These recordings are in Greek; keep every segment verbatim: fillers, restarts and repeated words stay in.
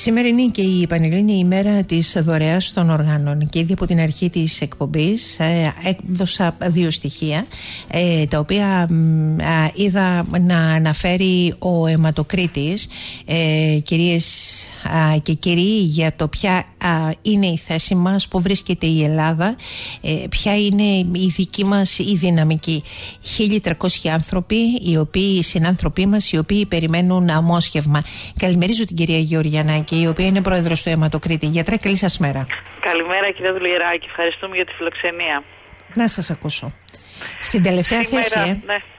Σήμερα είναι και η Πανελλήνια ημέρα της δωρεάς των οργάνων και ήδη από την αρχή της εκπομπής ε, έδωσα δύο στοιχεία ε, τα οποία ε, είδα να αναφέρει ο αιματοκρίτης, ε, κυρίες ε, και κύριοι, για το ποια ε, είναι η θέση μας, που βρίσκεται η Ελλάδα, ε, ποια είναι η δική μας η δυναμική. χίλια τριακόσιοι άνθρωποι, οι οποίοι συνάνθρωποι μας, οι οποίοι περιμένουν αμόσχευμα. Καλημερίζω την κυρία Γεωργιανάκη, η οποία είναι πρόεδρος του Αιματοκρίτη. Γιατρέ, καλή σας μέρα. Καλημέρα κυρία Δουλιεράκη, ευχαριστούμε για τη φιλοξενία. Να σας ακούσω. Στην τελευταία Σήμερα, θέση, ε. ναι.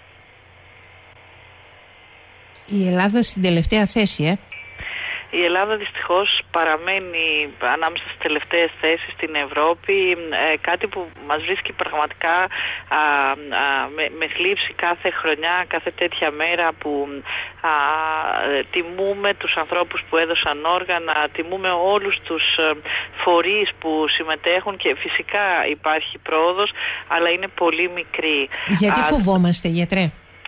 Η Ελλάδα στην τελευταία θέση, ε. Η Ελλάδα δυστυχώς παραμένει ανάμεσα στις τελευταίες θέσεις στην Ευρώπη, ε, κάτι που μας βρίσκει πραγματικά α, α, με, με θλίψη κάθε χρονιά, κάθε τέτοια μέρα που α, τιμούμε τους ανθρώπους που έδωσαν όργανα, τιμούμε όλους τους φορείς που συμμετέχουν και φυσικά υπάρχει πρόοδος, αλλά είναι πολύ μικρή. Γιατί α, φοβόμαστε, γιατρέ?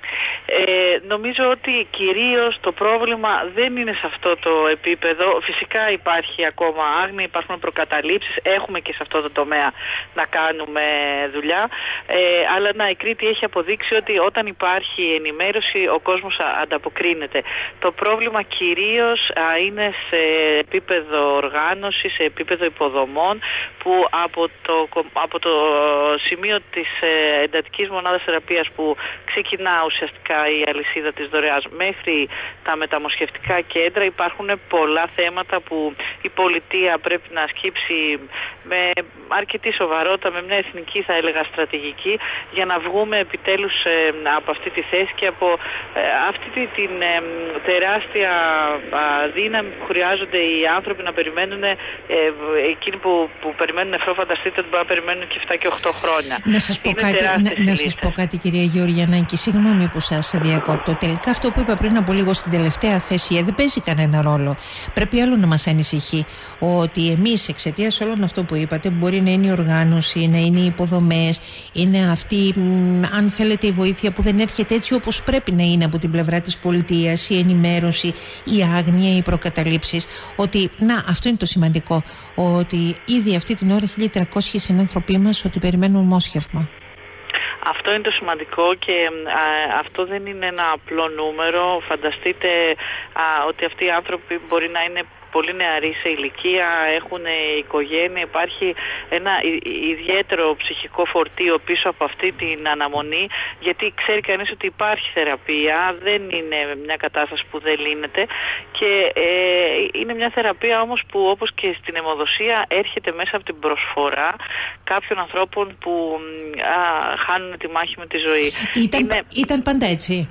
Ε, νομίζω ότι κυρίως το πρόβλημα δεν είναι σε αυτό το επίπεδο. Φυσικά υπάρχει ακόμα άγνοια, υπάρχουν προκαταλήψεις, έχουμε και σε αυτό το τομέα να κάνουμε δουλειά, ε, αλλά να, η Κρήτη έχει αποδείξει ότι όταν υπάρχει ενημέρωση ο κόσμος ανταποκρίνεται. Το πρόβλημα κυρίως α, είναι σε επίπεδο οργάνωσης, σε επίπεδο υποδομών, που από το, από το σημείο της ε, εντατικής μονάδας θεραπείας που ξεκινά ουσιαστικά η αλυσίδα της δωρεάς μέχρι τα μεταμοσχευτικά κέντρα υπάρχουν πολλά θέματα που η πολιτεία πρέπει να σκύψει με αρκετή σοβαρότητα, με μια εθνική θα έλεγα στρατηγική, για να βγούμε επιτέλους ε, από αυτή τη θέση και από ε, αυτή την ε, τεράστια ε, δύναμη που χρειάζονται οι άνθρωποι να περιμένουν, ε, εκείνοι που, που περιμένουν νεφρό, φανταστείτε ότι μπορεί να περιμένουν και επτά και οκτώ χρόνια. Να σας πω, κάτι, να, να σας πω κάτι κυρία Γεωργιανάκη, συγγνώμη που σας διακόπτω. Τελικά αυτό που είπα πριν από λίγο στην τελευταία θέση ε, δεν παίζει κανένα ρόλο. Πρέπει άλλο να μας ανησυχεί, ότι εμείς εξαιτίας όλων αυτό που είπατε, μπορεί να είναι η οργάνωση, να είναι οι υποδομές, είναι αυτή, μ, αν θέλετε, η βοήθεια που δεν έρχεται έτσι όπως πρέπει να είναι από την πλευρά της πολιτείας, η ενημέρωση, η άγνοια, οι προκαταλήψεις, ότι να, αυτό είναι το σημαντικό, ότι ήδη αυτή την ώρα χίλια τριακόσιοι συνάνθρωποι μας ότι περιμένουν μόσχευμα. Αυτό είναι το σημαντικό και α, αυτό δεν είναι ένα απλό νούμερο. Φανταστείτε α, ότι αυτοί οι άνθρωποι μπορεί να είναι πολύ νεαροί σε ηλικία, έχουν οικογένεια, υπάρχει ένα ιδιαίτερο ψυχικό φορτίο πίσω από αυτή την αναμονή, γιατί ξέρει κανείς ότι υπάρχει θεραπεία, δεν είναι μια κατάσταση που δεν λύνεται και ε, είναι μια θεραπεία όμως που, όπως και στην αιμοδοσία, έρχεται μέσα από την προσφορά κάποιων ανθρώπων που α, χάνουν τη μάχη με τη ζωή. Ήταν, είναι... ήταν πάντα έτσι.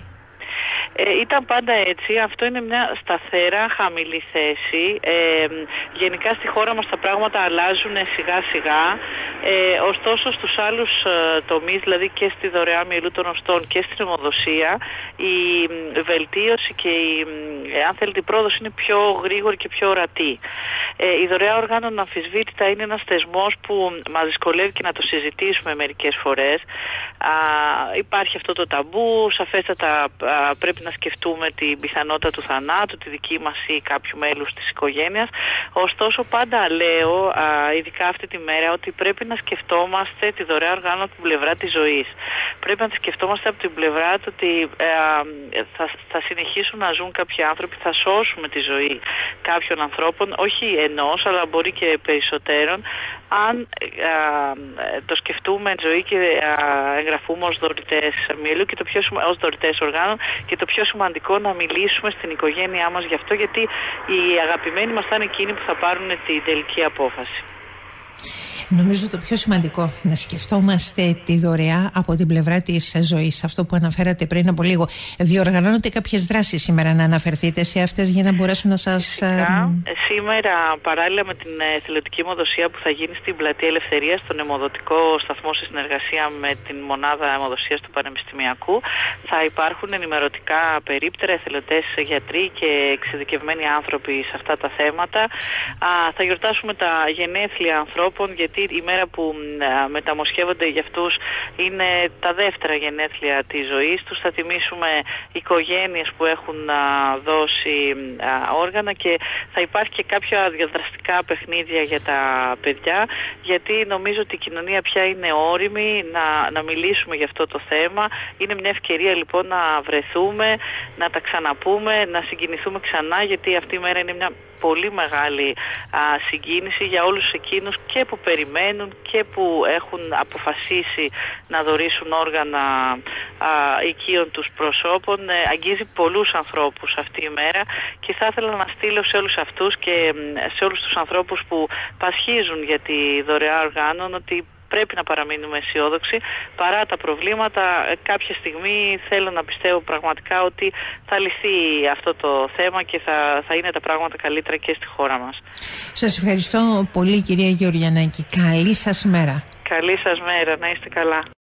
Ε, ήταν πάντα έτσι. Αυτό είναι μια σταθερά χαμηλή θέση. Ε, γενικά στη χώρα μας τα πράγματα αλλάζουν σιγά σιγά. Ε, ωστόσο στους άλλους ε, τομείς, δηλαδή και στη δωρεά μυελού των οστών και στην αιμοδοσία, η βελτίωση και η, ε, αν θέλετε, η πρόοδος είναι πιο γρήγορη και πιο ορατή. Ε, η δωρεά οργάνων αμφισβήτητα είναι ένας θεσμός που μας δυσκολεύει και να το συζητήσουμε μερικές φορές. Α, υπάρχει αυτό το ταμπού, σαφέστατα α, πρέπει να σκεφτούμε την πιθανότητα του θανάτου, τη δική μας ή κάποιου μέλους της οικογένειας. Ωστόσο πάντα λέω, α, ειδικά αυτή τη μέρα, ότι πρέπει να σκεφτόμαστε τη δωρεά οργάνων από την πλευρά της ζωής. Πρέπει να τη σκεφτόμαστε από την πλευρά του ότι ε, θα, θα συνεχίσουν να ζουν κάποιοι άνθρωποι, θα σώσουμε τη ζωή κάποιων ανθρώπων, όχι ενός αλλά μπορεί και περισσότερων, αν α, το σκεφτούμε εν ζωή και α, εγγραφούμε ως δωρητές μυελού και το πιο, ως δωρητές οργάνων, και το πιο σημαντικό να μιλήσουμε στην οικογένειά μας γι' αυτό, γιατί οι αγαπημένοι μας θα είναι εκείνοι που θα πάρουν την τελική απόφαση. Νομίζω το πιο σημαντικό, να σκεφτόμαστε τη δωρεά από την πλευρά της ζωής. Αυτό που αναφέρατε πριν από λίγο. Διοργανώνονται κάποιες δράσεις σήμερα, να αναφερθείτε σε αυτές για να μπορέσουν να σας... Φυσικά. Σήμερα, παράλληλα με την εθελοντική αιμοδοσία που θα γίνει στην Πλατεία Ελευθερίας, στον αιμοδοτικό σταθμό σε συνεργασία με την Μονάδα Αιμοδοσίας του Πανεπιστημιακού, θα υπάρχουν ενημερωτικά περίπτερα, εθελοντές γιατροί και εξειδικευμένοι άνθρωποι σε αυτά τα θέματα. Α, θα γιορτάσουμε τα γενέθλια ανθρώπων, γιατί αυτή η μέρα που μεταμοσχεύονται για αυτούς είναι τα δεύτερα γενέθλια της ζωής τους. Θα τιμήσουμε οικογένειες που έχουν δώσει όργανα και θα υπάρχει και κάποια διαδραστικά παιχνίδια για τα παιδιά, γιατί νομίζω ότι η κοινωνία πια είναι όριμη να, να μιλήσουμε για αυτό το θέμα. Είναι μια ευκαιρία λοιπόν να βρεθούμε, να τα ξαναπούμε, να συγκινηθούμε ξανά, γιατί αυτή η μέρα είναι μια πολύ μεγάλη α, συγκίνηση για όλους εκείνους και που περιμένουν και που έχουν αποφασίσει να δωρήσουν όργανα α, οικείων τους προσώπων. Ε, αγγίζει πολλούς ανθρώπους αυτή η μέρα και θα ήθελα να στείλω σε όλους αυτούς και σε όλους τους ανθρώπους που πασχίζουν για τη δωρεά οργάνων ότι πρέπει να παραμείνουμε αισιόδοξοι παρά τα προβλήματα. Κάποια στιγμή θέλω να πιστεύω πραγματικά ότι θα λυθεί αυτό το θέμα και θα, θα είναι τα πράγματα καλύτερα και στη χώρα μας. Σας ευχαριστώ πολύ, κυρία Γεωργιανάκη. Καλή σας μέρα. Καλή σας μέρα. Να είστε καλά.